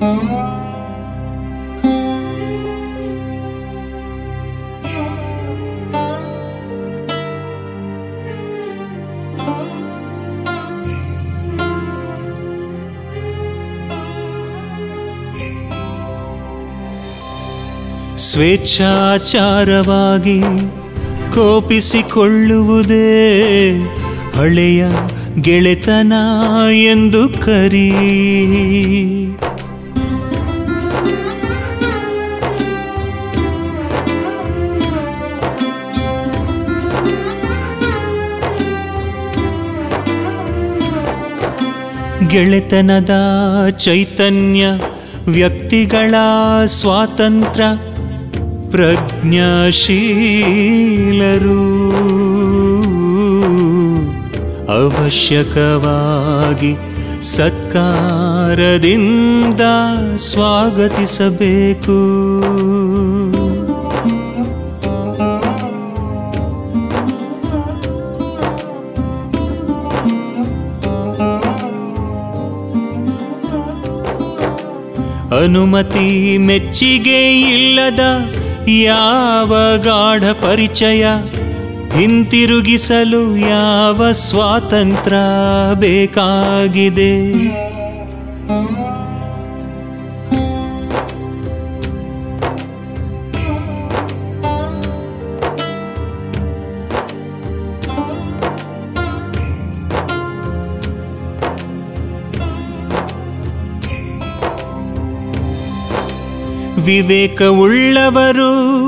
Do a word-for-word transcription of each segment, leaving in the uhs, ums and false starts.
ಸ್ವೇಚ್ಛಾಚಾರವಾಗಿ ಕೋಪಿಸಿಕೊಳ್ಳುವುದೇ ಹಳೆಯ ಗೆಳೆತನ ಎಂದು ಕರಿ. ಗೆಳೆತನದ ಚೈತನ್ಯ ವ್ಯಕ್ತಿಗಳ ಸ್ವಾತಂತ್ರ್ಯ ಪ್ರಜ್ಞಾಶೀಲರು ಅವಶ್ಯಕವಾಗಿ ಸತ್ಕಾರದಿಂದ ಸ್ವಾಗತಿಸಬೇಕು. ಅನುಮತಿ ಮೆಚ್ಚಿಗೆ ಇಲ್ಲದ ಯಾವ ಗಾಢ ಪರಿಚಯ, ಹಿಂತಿರುಗಿಸಲು ಯಾವ ಸ್ವಾತಂತ್ರ್ಯ ಬೇಕಾಗಿದೆ. ವಿವೇಕವುಳ್ಳವರು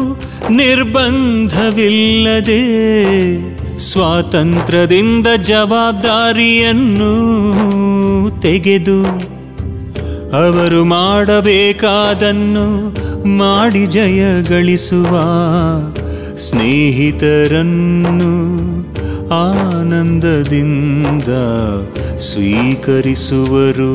ನಿರ್ಬಂಧವಿಲ್ಲದೆ ಸ್ವಾತಂತ್ರ್ಯದಿಂದ ಜವಾಬ್ದಾರಿಯನ್ನು ತೆಗೆದು ಅವರು ಮಾಡಬೇಕಾದನ್ನು ಮಾಡಿ ಜಯ ಗಳಿಸುವ ಸ್ನೇಹಿತರನ್ನು ಆನಂದದಿಂದ ಸ್ವೀಕರಿಸುವರು.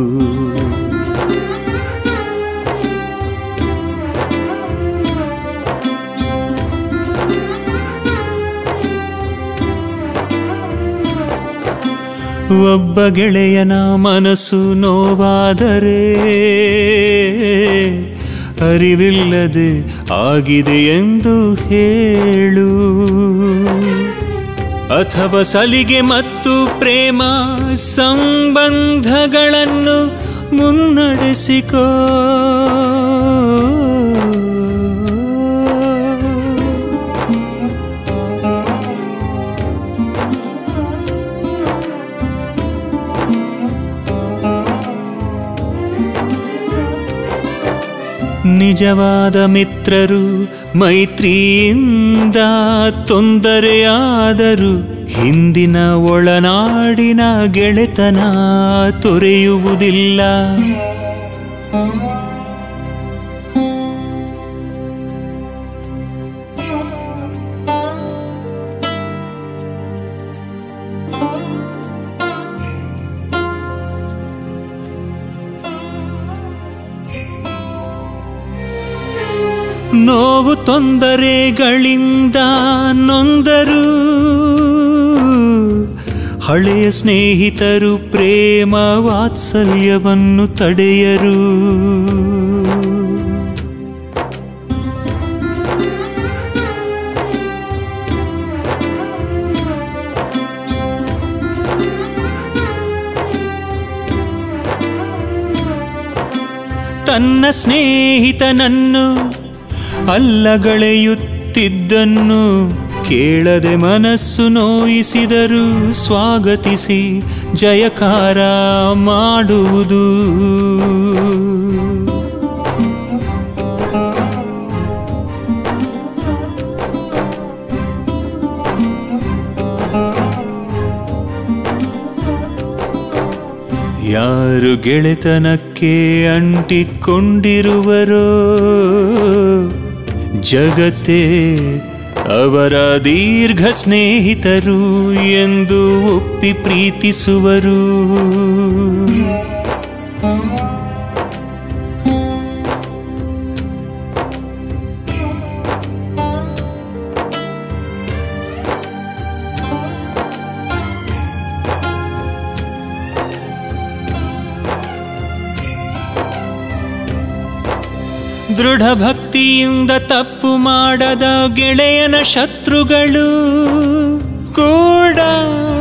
ಒಬ್ಬ ಗೆಳೆಯನ ಮನಸ್ಸು ನೋವಾದರೆ ಅರಿವಿಲ್ಲದೆ ಆಗಿದೆ ಎಂದು ಹೇಳು, ಅಥವಾ ಸಲಿಗೆ ಮತ್ತು ಪ್ರೇಮ ಸಂಬಂಧಗಳನ್ನು ಮುನ್ನಡೆಸಿಕೋ. ನಿಜವಾದ ಮಿತ್ರರು ಮೈತ್ರಿಯಿಂದ ತೊಂದರೆಯಾದರೂ ಹಿಂದಿನ ಒಳನಾಡಿನ ಗೆಳೆತನ ತೊರೆಯುವುದಿಲ್ಲ. ನೋವು ತೊಂದರೆಗಳಿಂದ ನೊಂದರು ಹಳೆಯ ಸ್ನೇಹಿತರು ಪ್ರೇಮ ವಾತ್ಸಲ್ಯವನ್ನು ತಡೆಯರು. ತನ್ನ ಸ್ನೇಹಿತನನ್ನು ಅಲ್ಲಗಳೆಯುತ್ತಿದ್ದನ್ನು ಕೇಳದೆ ಮನಸ್ಸು ನೋಯಿಸಿದರು ಸ್ವಾಗತಿಸಿ ಜಯಕಾರ ಮಾಡುವುದು. ಯಾರು ಗೆಳೆತನಕ್ಕೆ ಅಂಟಿಕೊಂಡಿರುವರೋ ಜಗತ್ತೇ ಅವರ ದೀರ್ಘ ಸ್ನೇಹಿತರು ಎಂದು ಒಪ್ಪಿ ಪ್ರೀತಿಸುವರು. ದೃಢ ಭಕ್ತಿಯಿಂದ ತಪ್ಪು ಮಾಡದ ಗೆಳೆಯನ ಶತ್ರುಗಳು ಕೂಡ